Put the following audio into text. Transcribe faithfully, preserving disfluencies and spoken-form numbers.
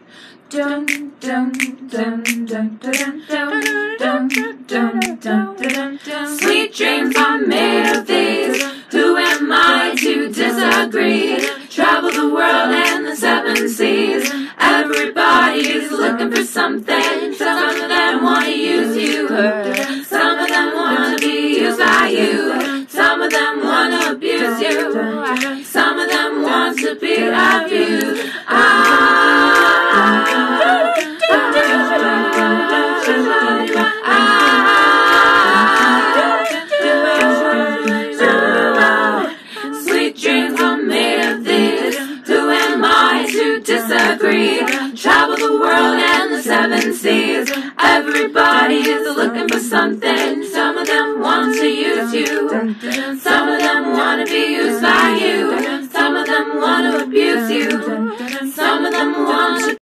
Dun dun dun dun dun dun dun dun dun dun dun. Sweet dreams are made of these. Who am I to disagree? Travel the world and the seven seas. Everybody's looking for something. Some of them want to use you. Some of them want to be used by you. Some of them want to abuse you. Some of them want to be abused. Ah. Sweet dreams are made of these. Who am I to disagree? Travel the world and the seven seas. Everybody is looking for something. Some of them want to use you. Some of them want to be used by you. Some of them want to abuse you. Some of them want to